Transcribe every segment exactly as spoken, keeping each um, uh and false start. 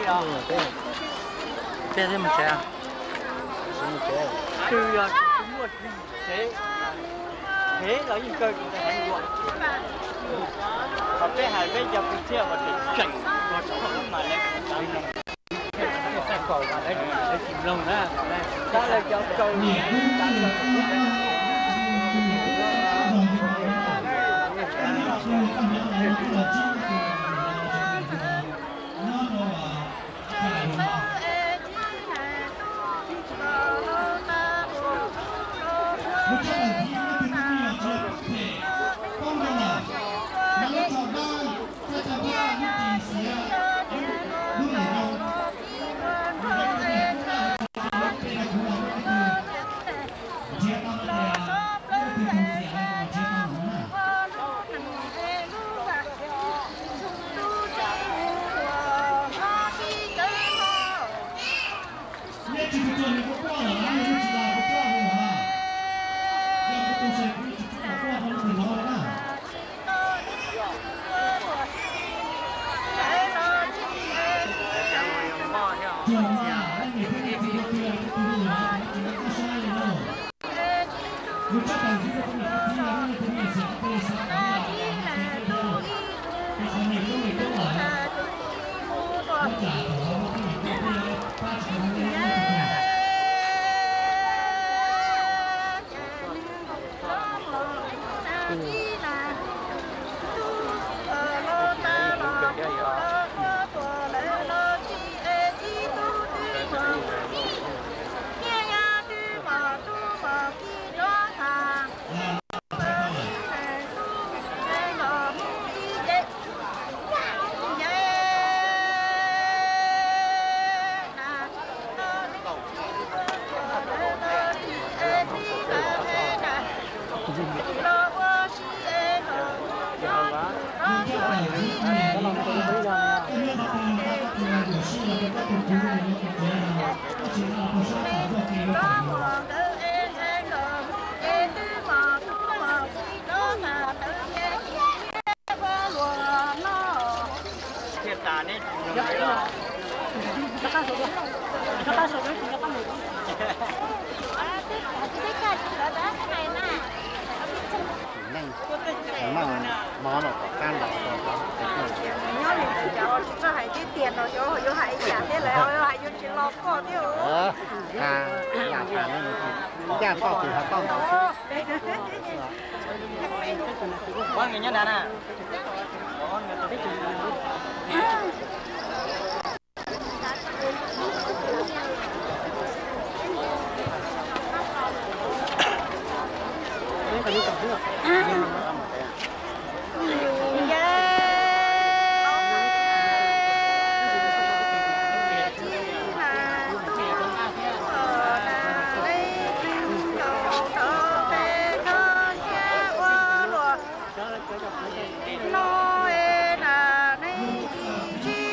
啊？这这么谁啊？什么谁？对呀，什么谁？谁老一个在韩国？我被海被叫不见我得整，我操嘛来！再搞吧，来来形容呢，来，他来叫狗。 Nói là này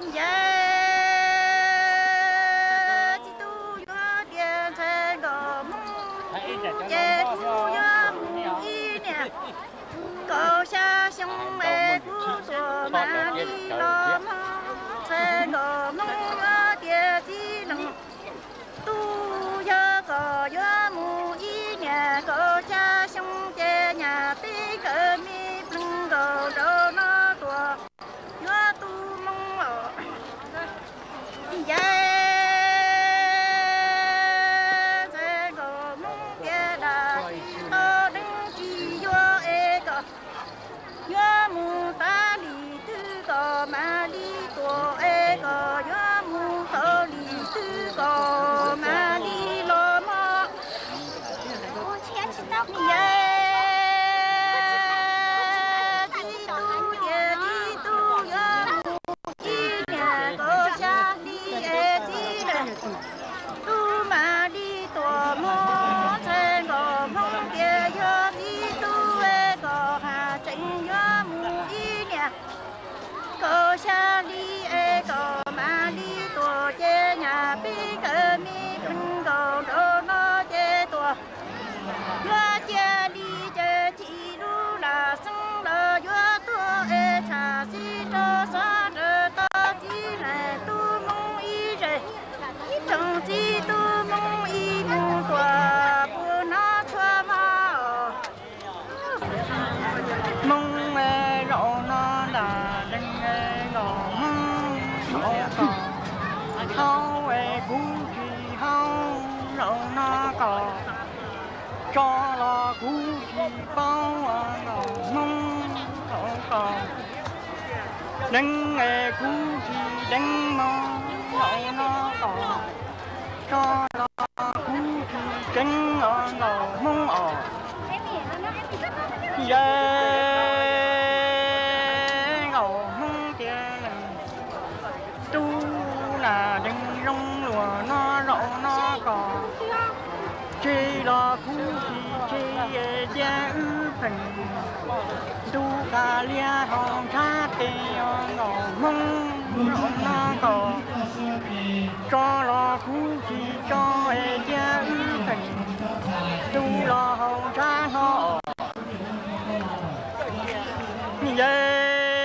高下兄妹不做马里罗梦，这个梦呀爹几能，都要个月母一年，高下兄弟呀比个米不够肉那多，月都梦哦，耶。 马里多哎个月木头里头个马里罗么？我前去到耶，几度耶几度月木一年个下里哎几人，都马里多么成个梦别月几度哎个哈正月木一年。 高下里哎高马里多姐呀，比个米分高肉那姐多。月姐里这几路啦，生了越多哎，茶西着啥着到几来都梦一人，正几都梦一梦多，不拿车马梦哎肉那啦。 hao ai cú chi hao rau na cò cho là cú chi bao ngầu mông thọ cò đánh ai cú chi đánh mông rau na cò cho là cú chi đánh ngầu mông ỏ ngầu mông tiền tu là đừng rong lùa nó rộ nó cò chỉ là cú chỉ chỉ gia ư phần tu cả lia hòn cha tê ngò mông rộ nó cò cho là cú chỉ cho gia ư phần tu là hòn cha nó yeah.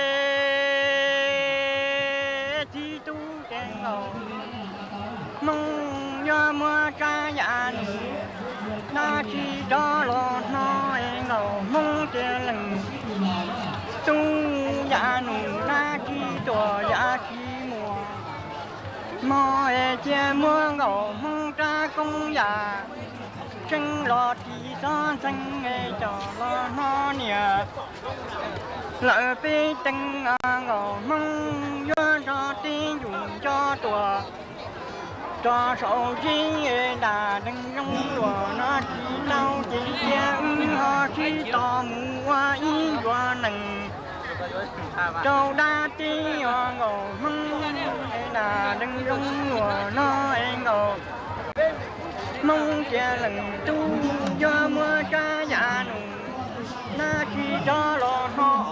Mong nhớ mưa cha nhà na chi đó lo nó em ngầu mong tiền lần tu nhà nụ na chi tuổi nhà chi mùa mò e che mưa ngầu mong cha công nhà chân lo chi đó chân e cho lo nó nè lợi bê chân ngầu mong nhớ cho tiền dùng cho tuổi cho sầu chi là đừng rong lùa nó chỉ đau chỉ giang ho chỉ to mua ý qua nằng châu đa ti ngầu mong là đừng rong lùa nó em ngầu mong che lần tu do mưa cha già nụ na chỉ cho lo nó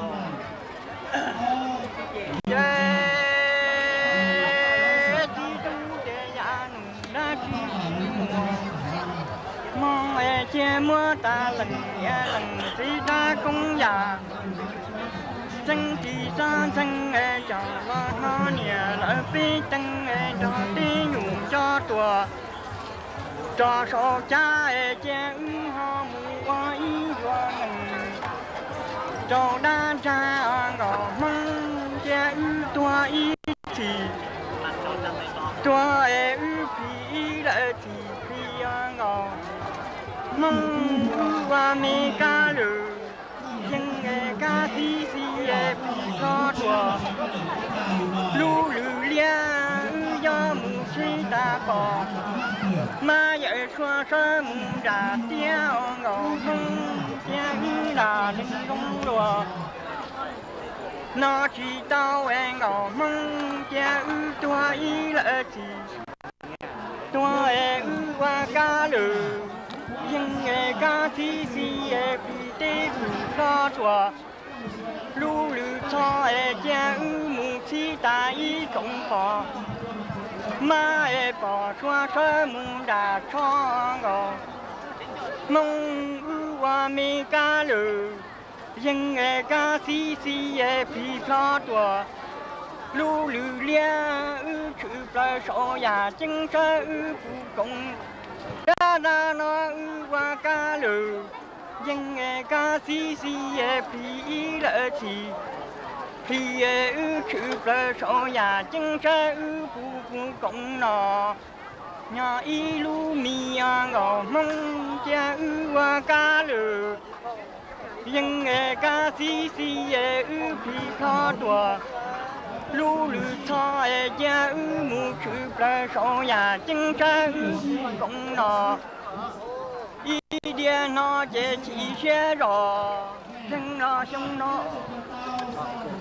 mong e che mưa ta lần ya lần tí ta cũng già chân chỉ ta chân e cho lo nó nhẹ lợi phi chân e cho tí nhủ cho tua cho số cha e che ư ho mu ý qua lần cho đa cha ngõ mong che ư tua ý chỉ tua e ư phi lợi chỉ phi ngõ mong qua mi ca lử dân nghe ca si si e phi cho chùa lu lử lia do mù suy ta cò ma dạy xoa sơ mù ra tia ngầu mong tia là linh công lùa nó chỉ tao e ngầu mong tia ư tua ý lợi chỉ tua e ư qua ca lử dân nghe ca thi si e phi tê phủ cho chùa lu lử cho e cha ư mù chi ta ý 中华，马儿把双手蒙着窗哦，蒙乌哇没干喽，人儿干西西也皮飘多。 路路亮，去不少呀，精神不公。哒哒那哇嘎喽，人儿嘎西西也皮了起，皮也去不少呀，精神不公咯。呀一路米呀我梦见哇嘎喽，人儿嘎西西也皮飘多。 路路草儿家木去不少呀，精神功劳。一点那节气血热，人那胸脑。